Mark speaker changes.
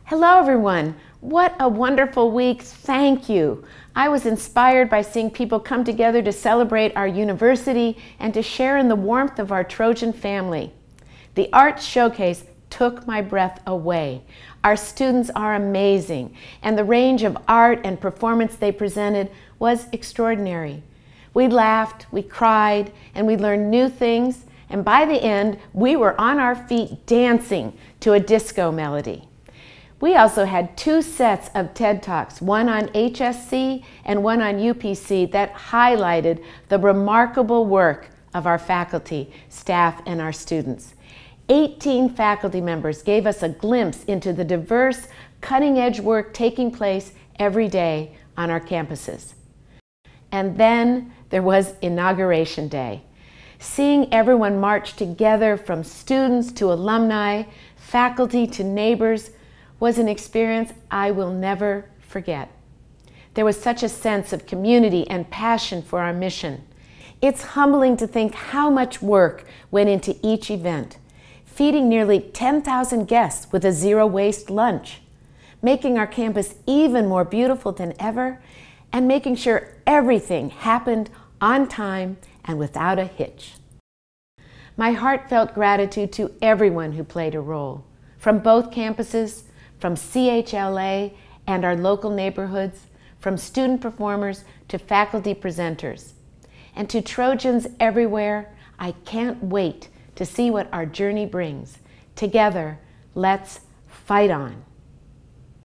Speaker 1: Hello everyone. What a wonderful week. Thank you. I was inspired by seeing people come together to celebrate our university and to share in the warmth of our Trojan family. The Arts Showcase took my breath away. Our students are amazing, and the range of art and performance they presented was extraordinary. We laughed, we cried, and we learned new things, and by the end, we were on our feet dancing to a disco melody. We also had two sets of TED Talks, one on HSC and one on UPC, that highlighted the remarkable work of our faculty, staff, and our students. 18 faculty members gave us a glimpse into the diverse, cutting-edge work taking place every day on our campuses. And then there was Inauguration Day. Seeing everyone march together, from students to alumni, faculty to neighbors, was an experience I will never forget. There was such a sense of community and passion for our mission. It's humbling to think how much work went into each event, feeding nearly 10,000 guests with a zero-waste lunch, making our campus even more beautiful than ever, and making sure everything happened on time and without a hitch. My heartfelt gratitude to everyone who played a role, from both campuses, from CHLA and our local neighborhoods, from student performers to faculty presenters. And to Trojans everywhere, I can't wait to see what our journey brings. Together, let's fight on.